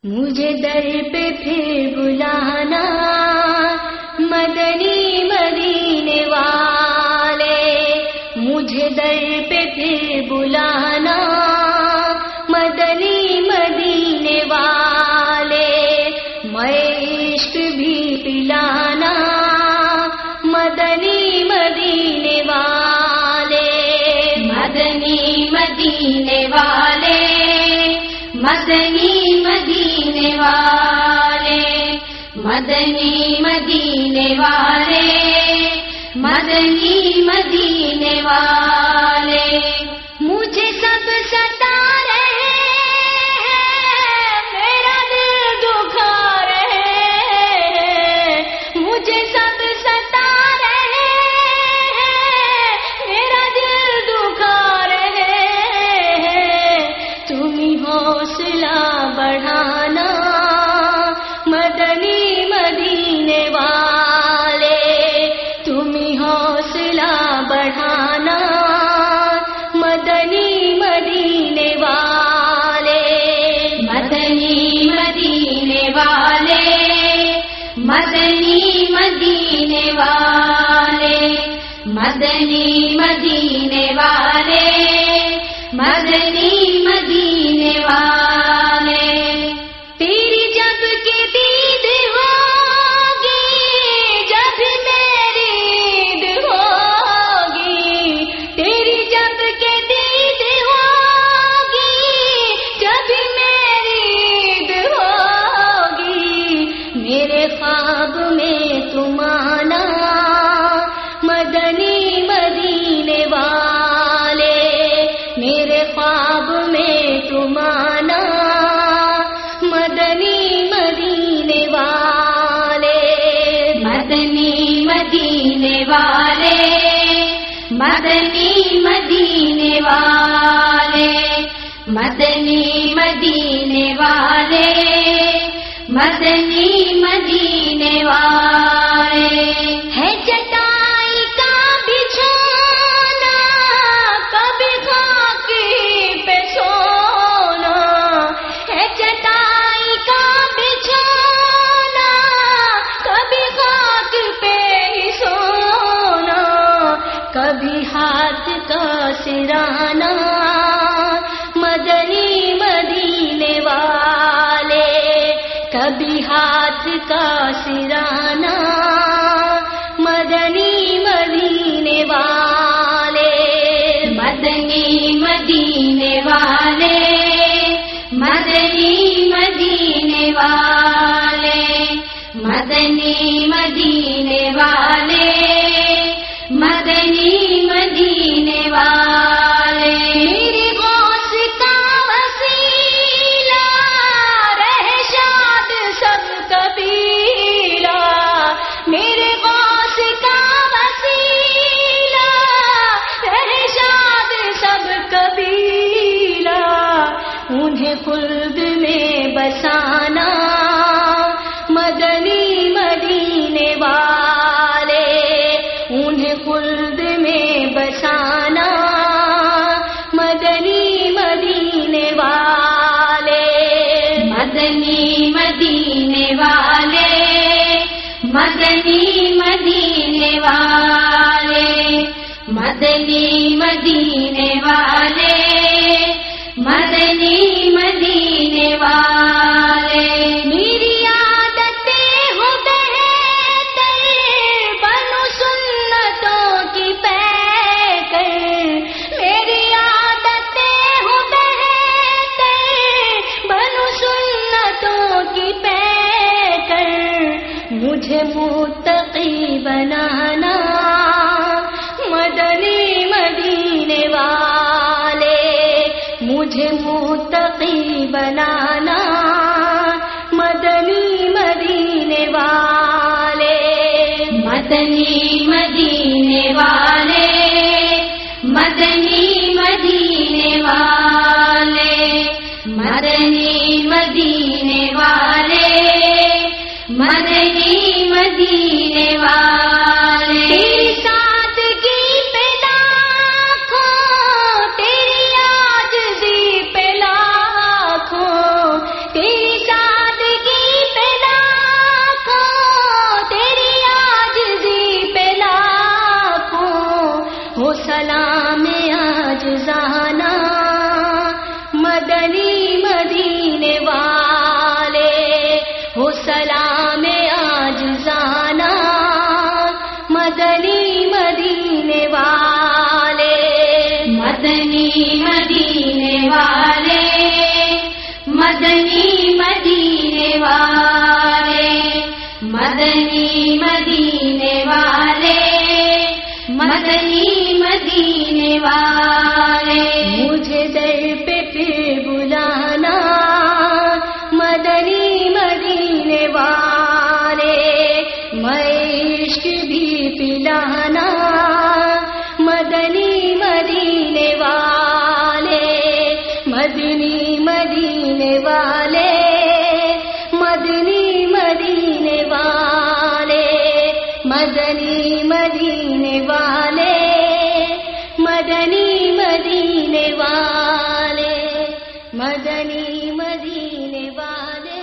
مجھے در پہ پھر بلانا مدنی مدینے والے، مجھے در پہ پھر بلانا مدنی مدینے والے، میں عشق بھی پلانا مدنی مدینے والے، مدنی مدینے والے، مدنی مدینے والے، مدنی مدینے والے، مدنی مدینے والے، مجھے سب ستا رہے ہیں، میرا دل دکھا رہے ہیں، مجھے سب ستا رہے ہیں، میرا دل دکھا رہے ہیں، تم ہی حوصلہ بڑھانا مدنی مدینے والے، تم ہی حوصلہ بڑھانا مدنی مدینے والے، مدنی مدینے والے، مدنی مدینے والے، مدنی مدینے والے، مدنی مدینے والے، تیری جب کی دید ہوگی، جب میری عید ہوگی، تیری جب کی دید ہوگی، جب میری عید ہوگی، میرے خواب میں تم آنا مدنی مدینے والے، میرے خواب میں تم آنا مدنی مدینے والے، مدنی مدینے والے، مدنی مدینے والے، مدنی مدینے والے، مدنی مدینے والے، ہے چٹائی کا بچھونا کبھی خاک پہ سونا، ہے چٹائی کا بچھونا کبھی خاک پہ ہی سونا، کبھی ہاتھ کا سرانا مدنی مدینے والے، کبھی ہاتھ کا سرانا مدنی مدینے والے، مدنی مدینے والے، مدنی مدینے والے، مدنی مدینے والے، مدنی مدینے والے، میری غوث کا وسیلہ رہے شاد سب قبیلہ، میرے غوث کا وسیلہ رہے شاد سب قبیلہ، انہیں خلد میں بسانا مدنی مدینے والے، انہیں خلد میں بسانا مدنی مدینے والے، مدنی مدینے والے، مدنی مدینے والے، مدنی مدینے والے، مدنی مدینے والے، میری عادتیں ہو بہتر بنو سنتوں کی پیکر، میری عادتیں ہو بہتر بنو سنتوں کی پیکر، مجھے متقی بنانا مدنی مدینے والے، مجھے متقی بنانا مدنی مدینے والے، مدنی مدینے والے، مدنی مدینے والے، مدنی مدینے والے، مدنی مدینے والے، تیری سادگی پہ لاکھوں، تیری عاجزی پہ لاکھوں، تیری سادگی مدنی مدینے والے، مدنی مدینے والے، مدنی مدینے والے، مجھے در پہ پھر بلانا مدنی مدینے والے، میں عشق بھی پلانا مدنی مدینے والے، مدنی مدینے والے، مدنی مدینے والے، مدنی مدینے والے، مدنی مدینے والے، مدنی مدینے والے۔